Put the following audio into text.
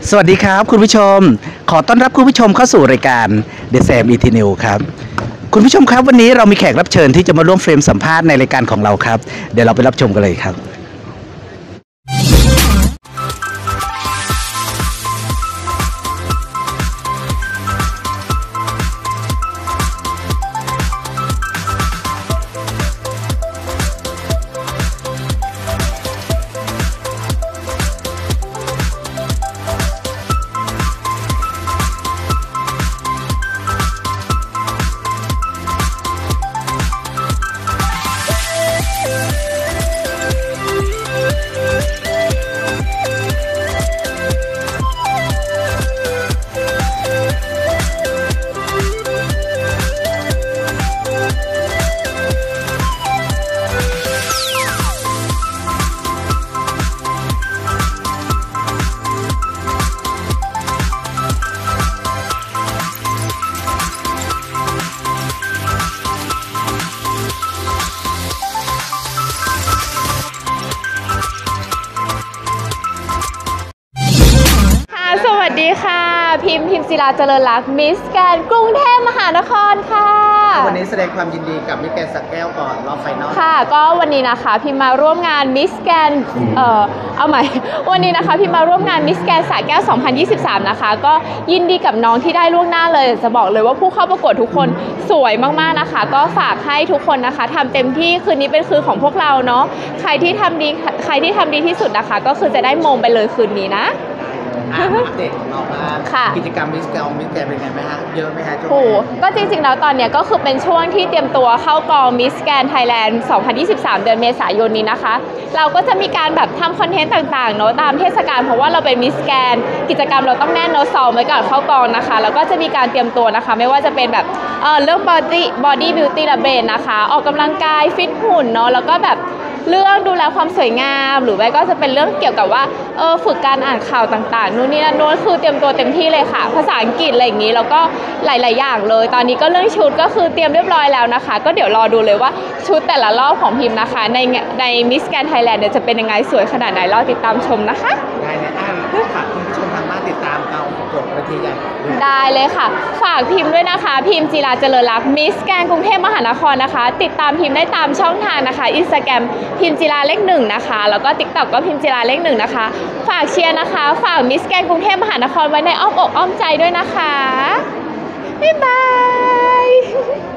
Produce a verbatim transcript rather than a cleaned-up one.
สวัสดีครับคุณผู้ชมขอต้อนรับคุณผู้ชมเข้าสู่รายการ The Sam Easy News ครับคุณผู้ชมครับวันนี้เรามีแขกรับเชิญที่จะมาร่วมเฟรมสัมภาษณ์ในรายการของเราครับเดี๋ยวเราไปรับชมกันเลยครับสวัสดีค่ะพิมพ์พิมพ์ศิลาเจริญรักมิสแกรนด์กรุงเทพมหานครค่ะวันนี้แสดงความยินดีกับมิสแกรนด์สระแก้วก่อนรอบไฟนอลค่ะก็วันนี้นะคะพิมพ์มาร่วมงานมิสแกรนด์เอ่อเอาใหม่วันนี้นะคะพิมพ์มาร่วมงานมิสแกรนด์สระแก้วสองพันยี่สิบสามนะคะก็ยินดีกับน้องที่ได้ล่วงหน้าเลยจะบอกเลยว่าผู้เข้าประกวดทุกคนสวยมากๆนะคะก็ฝากให้ทุกคนนะคะทำเต็มที่คืนนี้เป็นคืนของพวกเราเนาะใครที่ทำดีใครที่ทำดีที่สุดนะคะก็คือจะได้มงไปเลยคืนนี้นะอัปเดตของเราบ้างกิจกรรมมิสแกรนด์มิสแกรนด์เป็นไงไหมฮะเยอะไหมฮะโอ้ก็จริงๆแล้วตอนนี้ก็คือเป็นช่วงที่เตรียมตัวเข้ากองมิสแกรนด์ไทยแลนด์สองพันยี่สิบสามเดือนเมษายนนี้นะคะเราก็จะมีการแบบทำคอนเทนต์ต่างๆเนาะตามเทศกาลเพราะว่าเราเป็นมิสแกรนด์กิจกรรมเราต้องแน่นเนาะซ้อมไว้ก่อนเข้ากองนะคะแล้วก็จะมีการเตรียมตัวนะคะไม่ว่าจะเป็นแบบเออเรื่อง body body beauty และเบนนะคะออกกำลังกายฟิตหุ่นเนาะแล้วก็แบบเรื่องดูแลความสวยงามหรือไม่ก็จะเป็นเรื่องเกี่ยวกับว่าเออฝึกการอ่านข่าวต่างๆนู่นนี่นั่นโน้นคือเตรียมตัวเต็มที่เลยค่ะภาษาอังกฤษอะไรอย่างนี้แล้วก็หลายๆอย่างเลยตอนนี้ก็เรื่องชุดก็คือเตรียมเรียบร้อยแล้วนะคะก็เดี๋ยวรอดูเลยว่าชุดแต่ละรอบของพิมพ์นะคะในในมิสแกรนด์ไทยแลนด์เนี่ยจะเป็นยังไงสวยขนาดไหนรอติดตามชมนะคะได้เลยอ่ะฝากคุณผู้ชมทางบ้านติดตามเราประกวดเวทีใหญ่ได้เลยค่ะฝากพิมพ์ด้วยนะคะพิมพ์จิราเจริญรักมิสแกรนด์กรุงเทพมหานครนะคะติดตามพิมพ์ได้ตามช่องทางนะคะอินสตาแกรมพิมพ์จิราเลขหนึ่งนะคะแล้วก็ติ๊กต็อกก็พิมพ์จิราเลขหนึ่งนะคะฝากเชียร์นะคะฝากมิสแกรนด์กรุงเทพมหานครไว้ในอ้อมอกอ้อมใจด้วยนะคะบ๊ายบาย